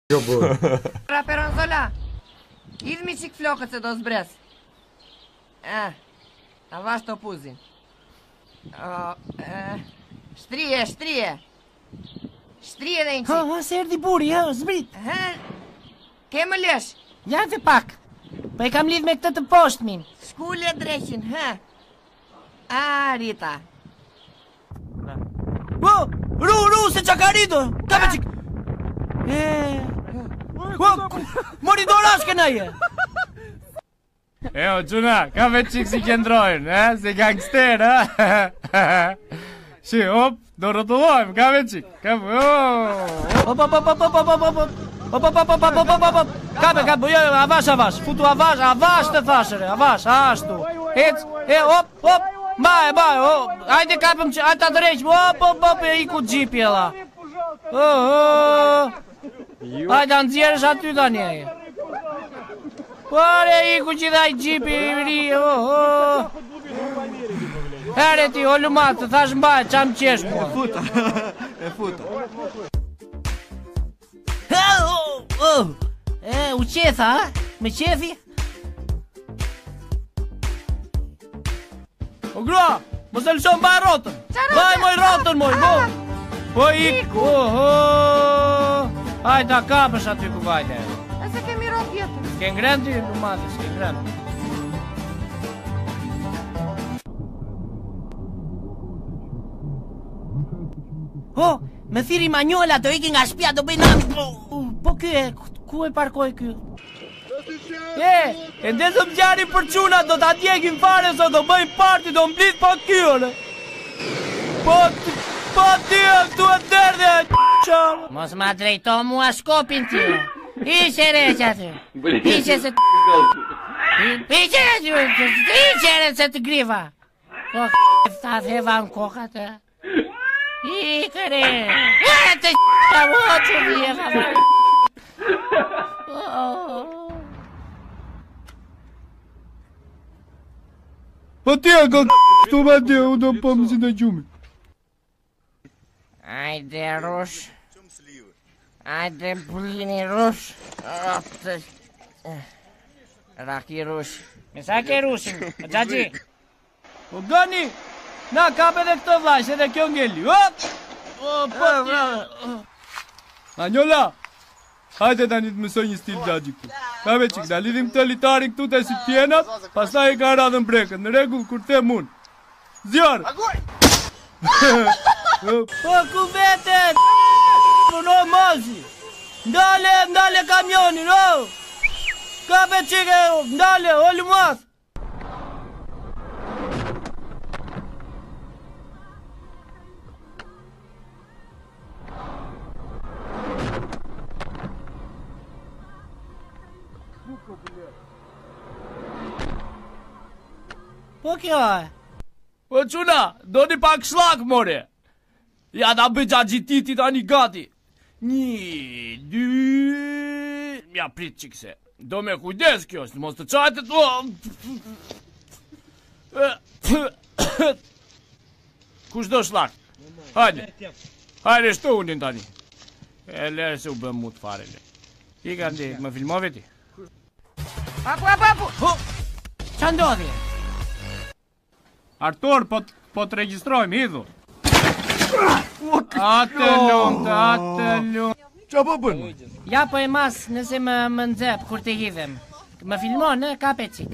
Jo bërë. Pra Peronzola, idhmi qik flokët se do zbres. Ta vash të puzin. Shtrije. Shtrije dhe një qik. Ha, se erdi buri, zbrit. Ke më lesh? Ja të pak. Po e kam lidh me këtë të poshtmin. Shkulle dreqin, Rita. Ru, se qa ka rritur. Ka me qik. Mori dorash këna je. O quna, ka me qik si këndrojnë, si gangster, Shi, hop, do rëtullojmë, ka me qik. Kape, avash, futu avash të thashere, ashtu. Hec, hop, mbaj, hajde kapëm që, hajta të reqmë, hop, e iku gjipi e la. Hajde, nëzjerësh aty të njeje. Pare, iku që dhaj gjipi i ri, Here ti, o lumat, të thash mbaj, qam qesh mua. E futa. U qetha, me qefi? O gra, mos e lëshon mbaj rotën. Mbaj moj rotën moj, Po iku, Hajta kapësh aty ku vajte. E se kemi rot jetën. S'ke ngren ty, lumati, s'ke ngren. Me thiri manjola, do iki nga shpia, do bëj nami. Po ky ku e parkoj ky? E ndezëm gjari për quna, do t'a djegim fare, so do bëjmë party, do mblit pa kyore. Po ty e këtu e derdhe, qalë. Mos ma drejto mua shkopin ty. Ishe req aty. Ishe se se të griva. Po ta theva në kokat e. Ikëre. Të që vjeha. Po ti e ka këtu me ti, u do po më si të gjumi. Ajde rush. Ajde blini rush. Raki rush. Me sa ke rushin, Gjaxhi? O gani, na kape dhe këto vlash edhe kjo ngelli. Anjola, hajde tani të mësoj një stil Gjaxhi këtu. Ka me qik, da lidhim të litarin këtu të si tjenat, pastaj e ka radhën brekët, në regull kur te mund. Zjarë! Po ku vete, no mozi. Ndale kamionin, Kape qike, ndale, o lumas. Po kjo e? Po quna, do një pak shlak, more. Ja da bëj Gjaxhi tani gati. 1, 2... Ja prit qikse. Do me kujdes kjo, së mos të qajtë të... Kush do shlak? Hajde shtu unin tani. E lere se u bëm mut fare le. I ka ndi, më filmove ti? Papu! Qa ndodhje? Artur, po të registrojmë, hidhu. Atë lumë. Qa po bënë? Ja po e mas nëse më nëzep kur të hidhem. Më filmon, kape qik.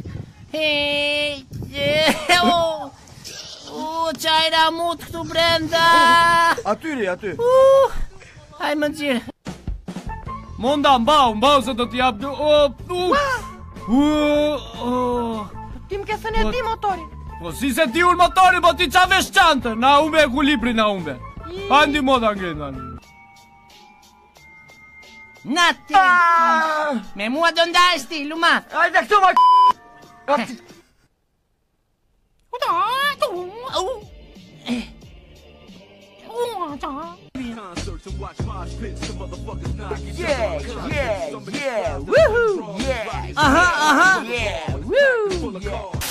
Qajra mut këtu brenda. Atyri. Haj më gjirë. Monda, mbau se do t'jap dë... Ti më ke thënë e ti motorin. Po si se ti unë motorin, po ti qa vesh qantër. Na umbe e ku libri na umbe. Handi moda ngejnë. Nati! Me mua do ndash ti, lumat. Ajde këtu ma Aha. Yeah, woo, yeah.